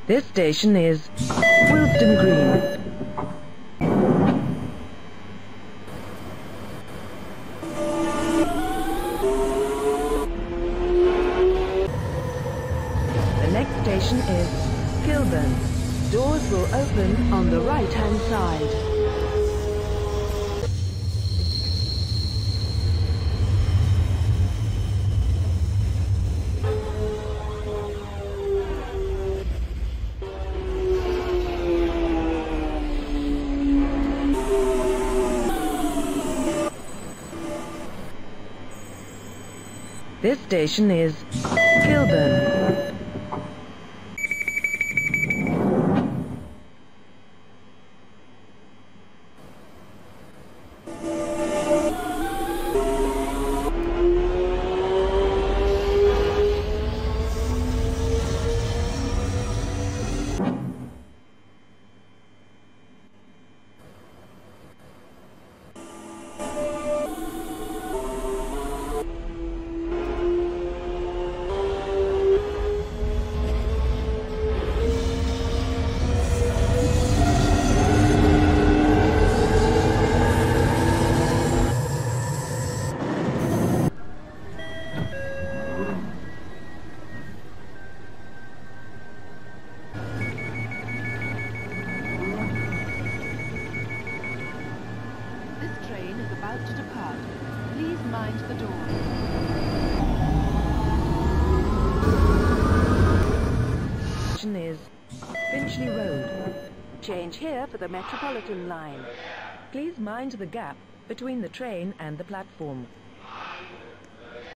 This station is Wilston Green. The next station is Kilburn. Doors will open on the right-hand side. This station is Kilburn. This train is about to depart. Please mind the door. Station is Finchley Road. Change here for the Metropolitan line. Please mind the gap between the train and the platform.